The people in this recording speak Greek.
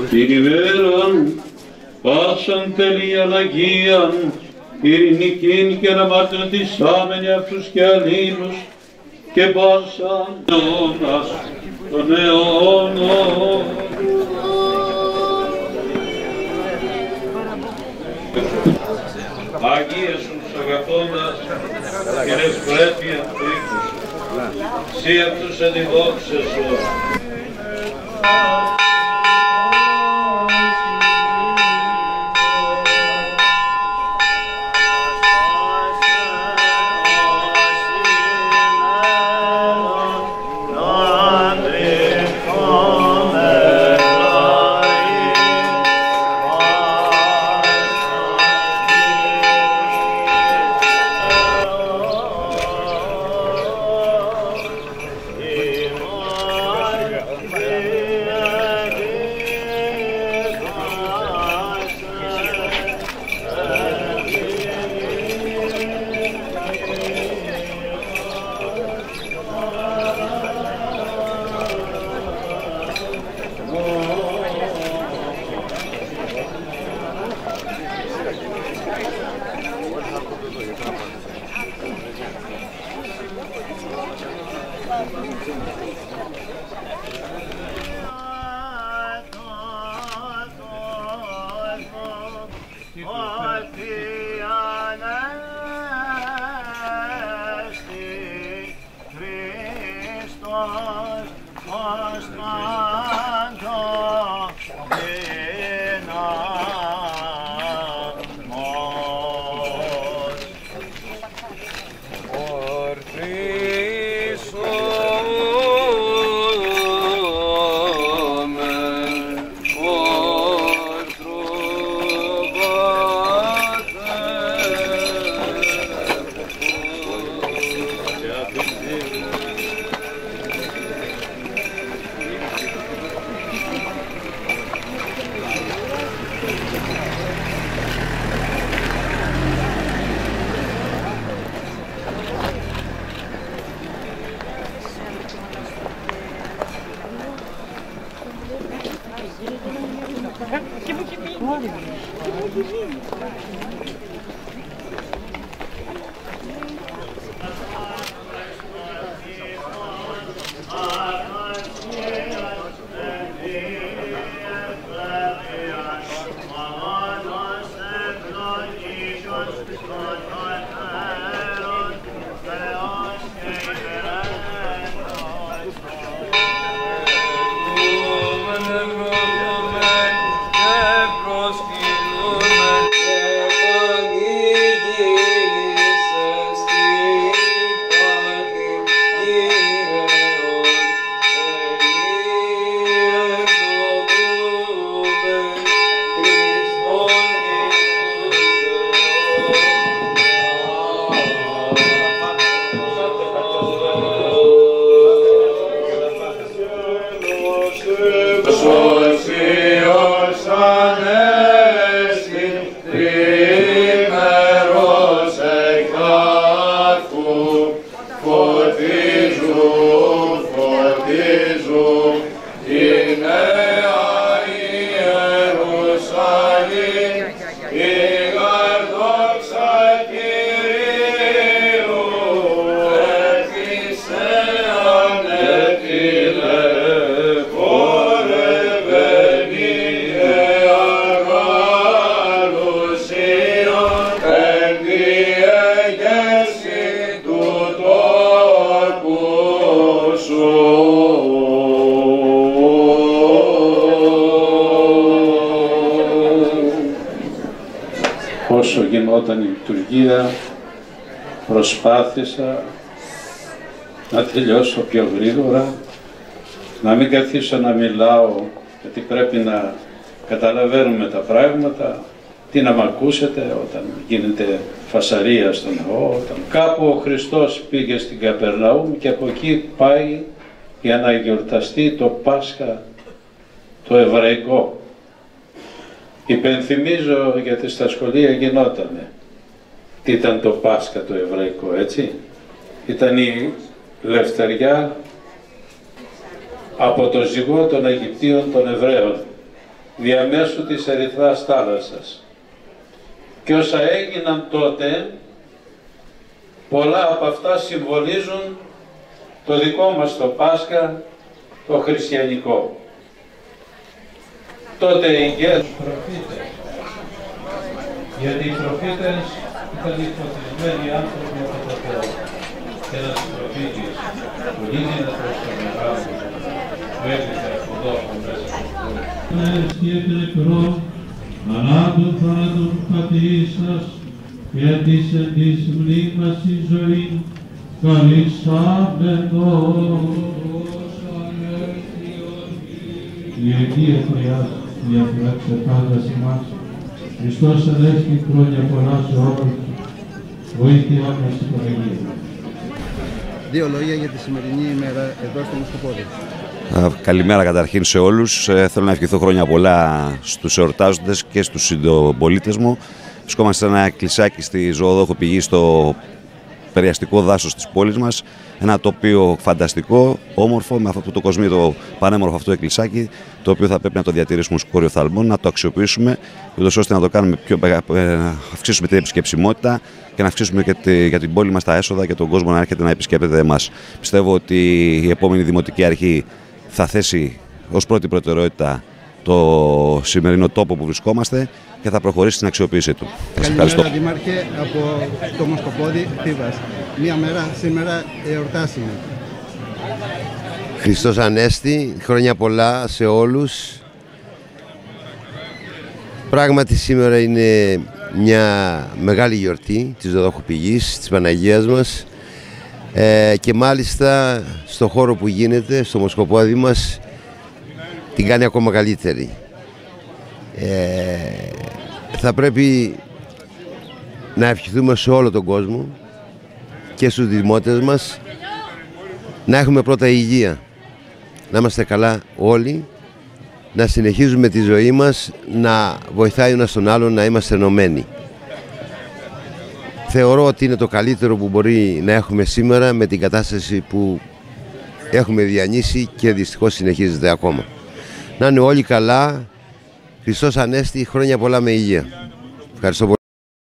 Περιβέρον πάσαν τελείαν Αγίαν, ειρηνικήν και αναμαρτυρητισάμενοι αυτούς και αλλήλους και πάσαν αιώνας των αιώνων. Άγιε τους αγαπώντας και λες πρέπει εν του οίκους σου, σύ αυτούς εδιδόξες σου. Όσο γινόταν η λειτουργία, προσπάθησα να τελειώσω πιο γρήγορα, να μην καθίσω να μιλάω, γιατί πρέπει να καταλαβαίνουμε τα πράγματα, τι να μ' ακούσετε όταν γίνεται φασαρία στον ναό, όταν κάπου ο Χριστός πήγε στην Καπερναούμ και από εκεί πάει για να γιορταστεί το Πάσχα το εβραϊκό. Υπενθυμίζω, γιατί στα σχολεία γινότανε τι ήταν το Πάσχα το εβραϊκό, έτσι. Ήταν η λευτεριά από το ζυγό των Αιγυπτίων των Εβραίων. διαμέσου της ερυθράς θάλασσας. Και όσα έγιναν τότε, πολλά από αυτά συμβολίζουν το δικό μας το Πάσχα, το χριστιανικό. Τότε οι προφήτες, γιατί οι προφήτες ήταν οι φωτισμένοι άνθρωποι από το Θεό. Και ένας προφήτης πολύ δυνατός και μεγάλος που έκλεισε από τόπο μέσα στο χώρο. Και νεκρό, ανάντων θάνατον πατήσας, και της εν της μνήμας η ζωή, καλυψάμενος. Η Αγία Θεάς, διαφυλάξε πάντα ημάς, Χριστός Ανέστη χρόνια πολλά σε όλους, βοήθειά μας στην Παναγία. Δύο λόγια για τη σημερινή ημέρα εδώ στο Μοσκοπόδι. Καλημέρα καταρχήν σε όλους. Θέλω να ευχηθώ χρόνια πολλά στους εορτάζοντες και στους συντοπολίτες μου. Βρισκόμαστε σε ένα εκκλησάκι στη Ζωοδόχο Πηγή, στο περιαστικό δάσος της πόλης μας. Ένα τοπίο φανταστικό, όμορφο, με αυτό το κοσμίο, το πανέμορφο αυτό εκκλησάκι, το οποίο θα πρέπει να το διατηρήσουμε ως κόριο θαλμών, να το αξιοποιήσουμε, ούτως ώστε να το κάνουμε να αυξήσουμε την επισκεψιμότητα και να αυξήσουμε και για την πόλη μας τα έσοδα και τον κόσμο να έρχεται να επισκέπτεται εμάς. Πιστεύω ότι η επόμενη Δημοτική Αρχή θα θέσει ως πρώτη προτεραιότητα το σημερινό τόπο που βρισκόμαστε και θα προχωρήσει στην αξιοποίησή του. Καλημέρα, Δήμαρχε, από το Μοσκοπόδι, Θήβας. Μία μέρα σήμερα εορτάσιμη. Χριστός Ανέστη, χρόνια πολλά σε όλους. Πράγματι σήμερα είναι μια μεγάλη γιορτή της Ζωοδόχου Πηγής, της Παναγίας μας, και μάλιστα στο χώρο που γίνεται, στο Μοσκοπόδι μας, την κάνει ακόμα καλύτερη. Θα πρέπει να ευχηθούμε σε όλο τον κόσμο και στους δημότες μας να έχουμε πρώτα υγεία, να είμαστε καλά όλοι, να συνεχίζουμε τη ζωή μας, να βοηθάει ο ένας τον άλλον, να είμαστε ενωμένοι. Θεωρώ ότι είναι το καλύτερο που μπορεί να έχουμε σήμερα με την κατάσταση που έχουμε διανύσει και δυστυχώς συνεχίζεται ακόμα. Να είναι όλοι καλά. Χριστός Ανέστη, χρόνια πολλά με υγεία. Ευχαριστώ πολύ.